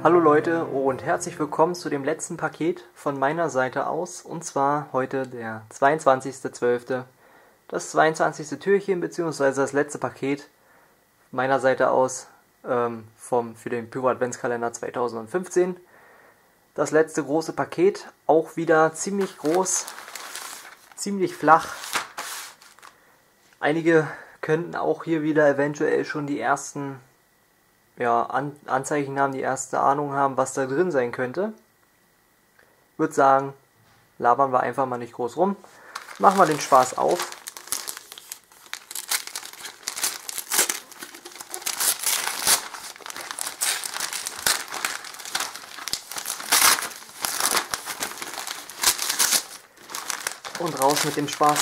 Hallo Leute und herzlich willkommen zu dem letzten Paket von meiner Seite aus, und zwar heute der 22.12. Das 22. Türchen bzw. das letzte Paket meiner Seite aus für den Pyro Adventskalender 2015. Das letzte große Paket, auch wieder ziemlich groß, ziemlich flach. Einige könnten auch hier wieder eventuell schon die ersten Anzeichen haben, die erste Ahnung haben, was da drin sein könnte. Ich würde sagen, labern wir einfach mal nicht groß rum. Machen wir den Spaß auf. Und raus mit dem Spaß.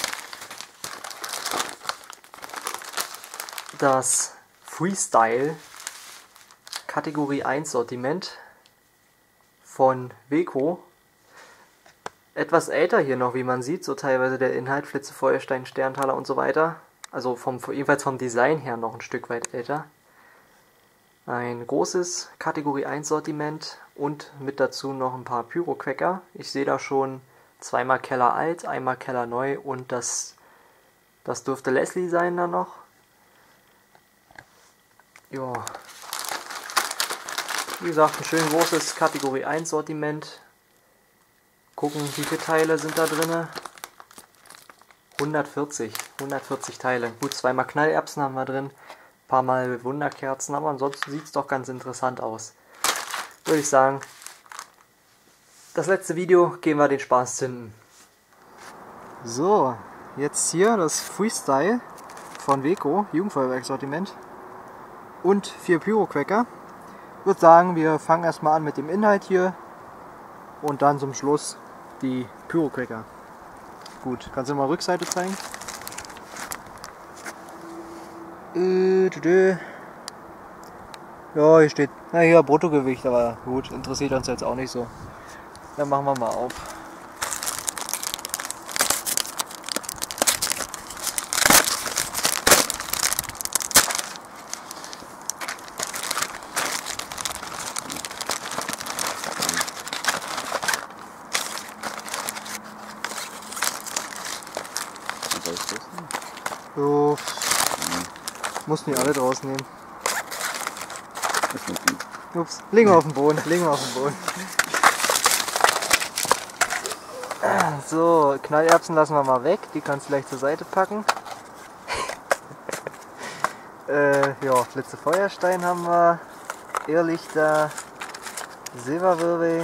Das Freestyle Kategorie 1 Sortiment von Weco. Etwas älter hier noch, wie man sieht, so teilweise der Inhalt, Flitze, Feuerstein, Sterntaler und so weiter. Also jedenfalls vom Design her noch ein Stück weit älter. Ein großes Kategorie 1 Sortiment und mit dazu noch ein paar Pyro-Cracker. Ich sehe da schon zweimal Keller alt, einmal Keller neu und das dürfte Leslie sein da noch. Ja. Wie gesagt, ein schön großes Kategorie 1 Sortiment. Gucken, wie viele Teile sind da drin. 140 Teile. Gut, zweimal Knallerbsen haben wir drin. Ein paar Mal Wunderkerzen, aber ansonsten sieht es doch ganz interessant aus. Würde ich sagen, das letzte Video, gehen wir den Spaß zünden. So, jetzt hier das Freestyle von Weco, Jugendfeuerwerk-Sortiment. Und 4 Pyro-Cracker. Ich würde sagen, wir fangen erstmal an mit dem Inhalt hier und dann zum Schluss die Pyro-Cracker. Gut, kannst du mal Rückseite zeigen? Ja, hier steht, na hier Bruttogewicht, aber gut, interessiert uns jetzt auch nicht so. Dann machen wir mal auf. So, muss nicht alle draus nehmen. Ups, legen wir auf den Boden, So, Knallerbsen lassen wir mal weg, die kannst du gleich zur Seite packen. Ja, Flitze Feuerstein haben wir, Irrlichter, Silberwirbel,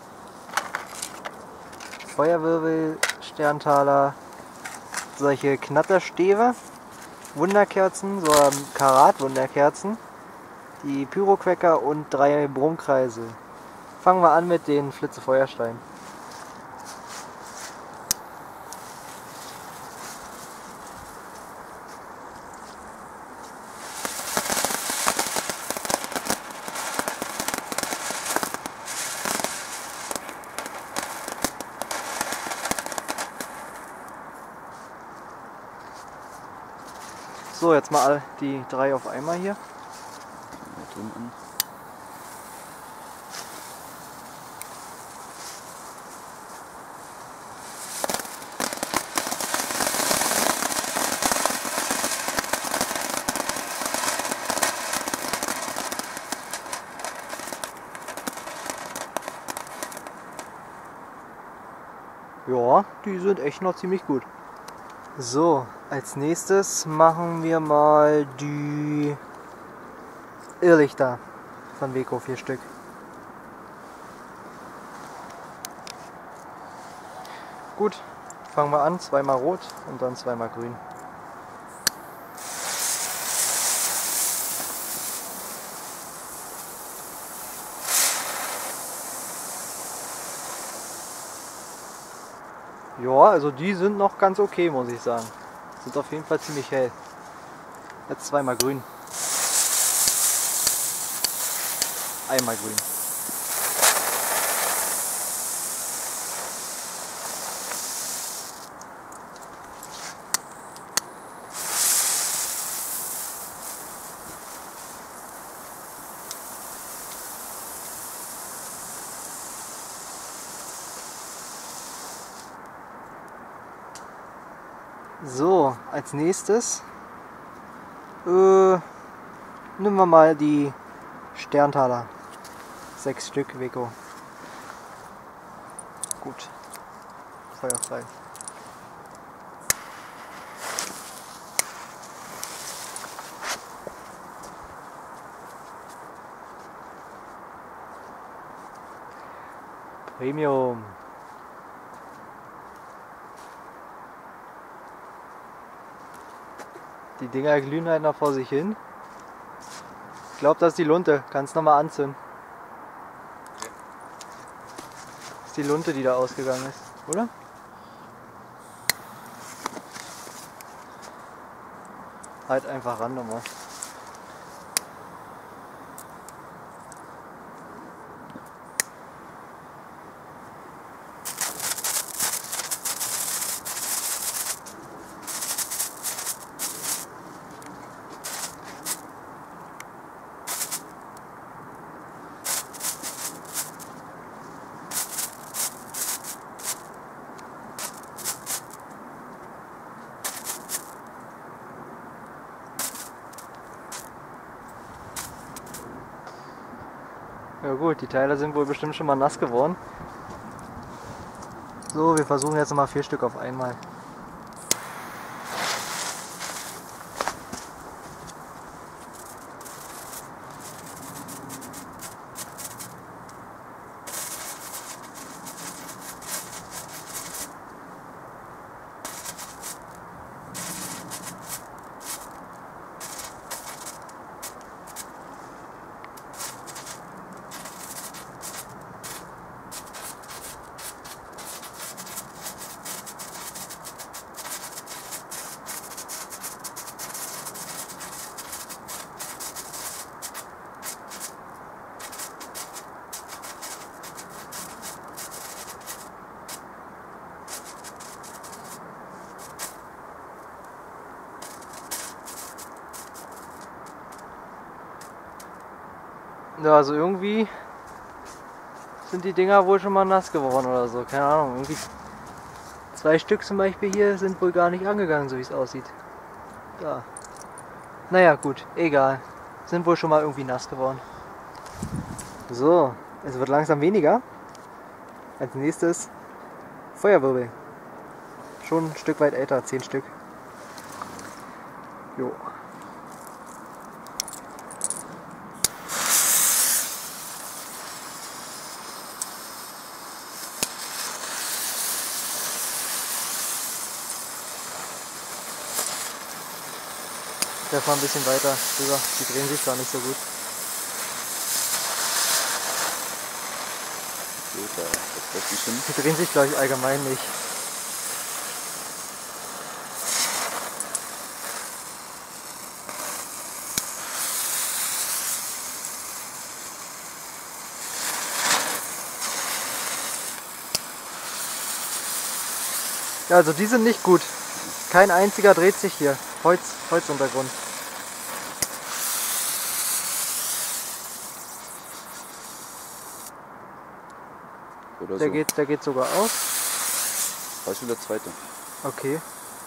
Feuerwirbel, Sterntaler, solche Knatterstäbe, Wunderkerzen, so Karat-Wunderkerzen, die Pyro-Cracker und 3 Brummkreise. Fangen wir an mit den Flitze Feuerstein. So, jetzt mal die 3 auf einmal hier. Ja, die sind echt noch ziemlich gut. So, als nächstes machen wir mal die Irrlichter von Weco, 4 Stück. Gut, fangen wir an, 2 mal rot und dann 2 mal grün. Ja, also die sind noch ganz okay, muss ich sagen. Sind auf jeden Fall ziemlich hell. Jetzt 2 mal grün. Einmal grün. So, als nächstes nehmen wir mal die Sterntaler. 6 Stück, Weco. Gut. Feuer frei. Premium. Die Dinger glühen halt noch vor sich hin. Ich glaube, das ist die Lunte. Kannst nochmal anzünden. Das ist die Lunte, die da ausgegangen ist, oder? Halt einfach ran nochmal. Ja gut, die Teile sind wohl bestimmt schon mal nass geworden. So, wir versuchen jetzt nochmal 4 Stück auf einmal. Ja, also irgendwie sind die Dinger wohl schon mal nass geworden oder so. Keine Ahnung, irgendwie 2 Stück zum Beispiel hier sind wohl gar nicht angegangen, so wie es aussieht. Ja. Naja, gut, egal. Sind wohl schon mal irgendwie nass geworden. So, es wird langsam weniger. Als nächstes Feuerwirbel. Schon ein Stück weit älter, 10 Stück. Jo. Der war ein bisschen weiter rüber. Die drehen sich gar nicht so gut. Die drehen sich, glaube ich, allgemein nicht. Ja, also die sind nicht gut. Kein einziger dreht sich hier. Holzuntergrund. Oder Der so. geht sogar aus. Da ist schon der zweite. Okay.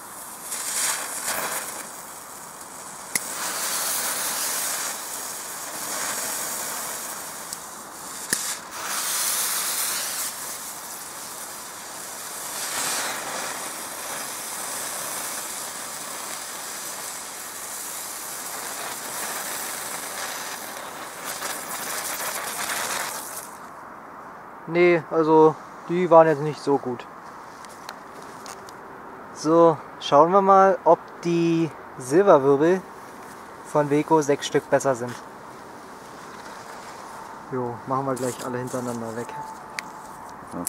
Nee, also die waren jetzt nicht so gut. So, schauen wir mal, ob die Silberwirbel von Weco 6 Stück besser sind. Jo, machen wir gleich alle hintereinander weg. Ja.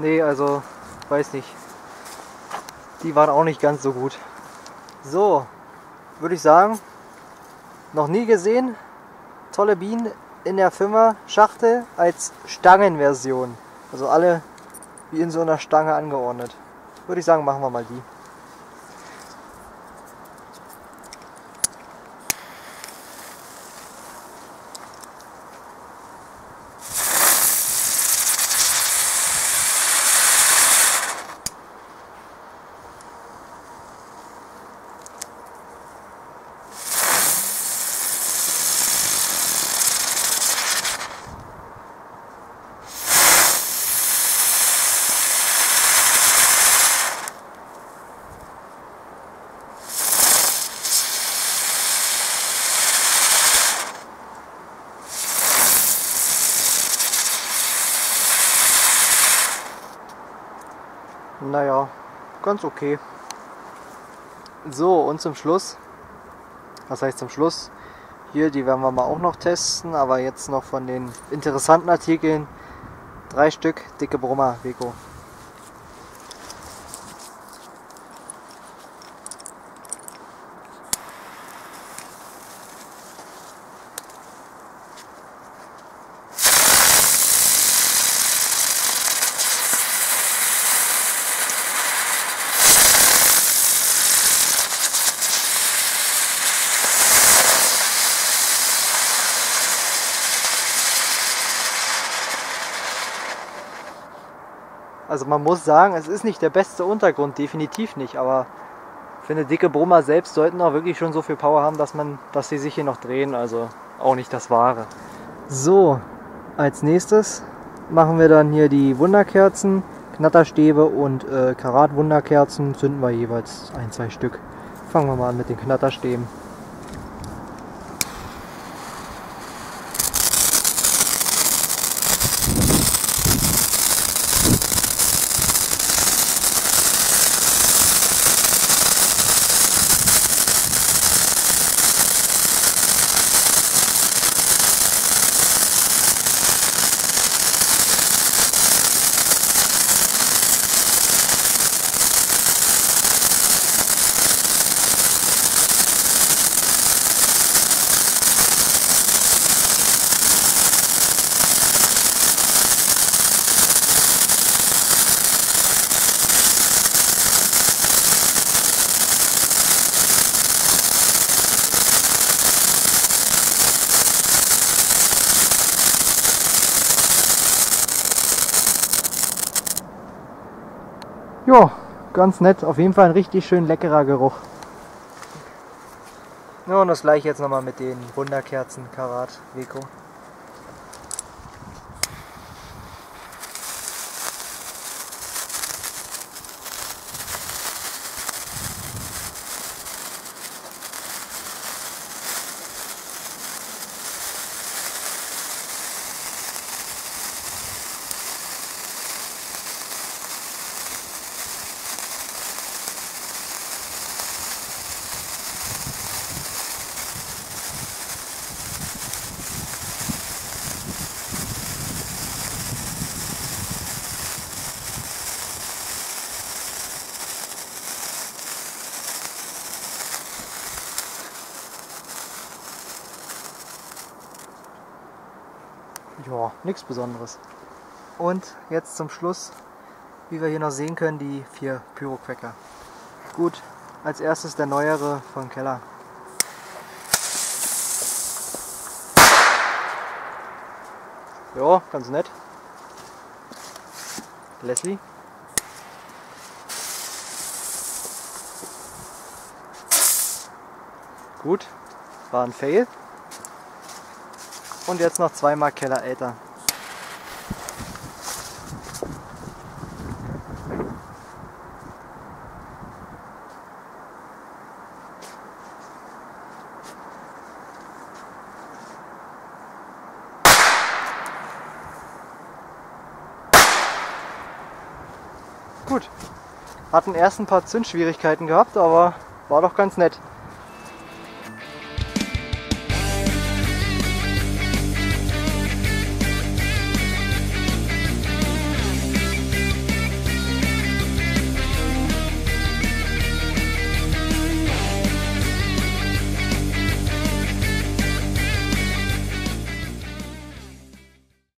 Nee, also, weiß nicht. Die waren auch nicht ganz so gut. So, würde ich sagen, noch nie gesehen. Tolle Bienen in der 5er Schachtel als Stangenversion. Also alle wie in so einer Stange angeordnet. Würde ich sagen, machen wir mal die. Naja, ganz okay. So, und zum Schluss, was heißt zum Schluss? Hier, die werden wir mal auch noch testen, aber jetzt noch von den interessanten Artikeln 3 Stück dicke Brummer Weco. Also man muss sagen, es ist nicht der beste Untergrund, definitiv nicht, aber ich finde, dicke Brummer selbst sollten auch wirklich schon so viel Power haben, dass sie sich hier noch drehen, also auch nicht das Wahre. So, als nächstes machen wir dann hier die Wunderkerzen, Knatterstäbe und Karat-Wunderkerzen, zünden wir jeweils 1-2 Stück. Fangen wir mal an mit den Knatterstäben. Jo, ganz nett. Auf jeden Fall ein richtig schön leckerer Geruch. Ja, und das gleiche jetzt nochmal mit den Wunderkerzen Karat Weco. Ja, nichts Besonderes. Und jetzt zum Schluss, wie wir hier noch sehen können, die 4 Pyrocracker. Gut, als erstes der neuere von Keller. Ja, ganz nett. Leslie. Gut, war ein Fail. Und jetzt noch 2-mal Keller älter. Gut, hatten erst ein paar Zündschwierigkeiten gehabt, aber war doch ganz nett.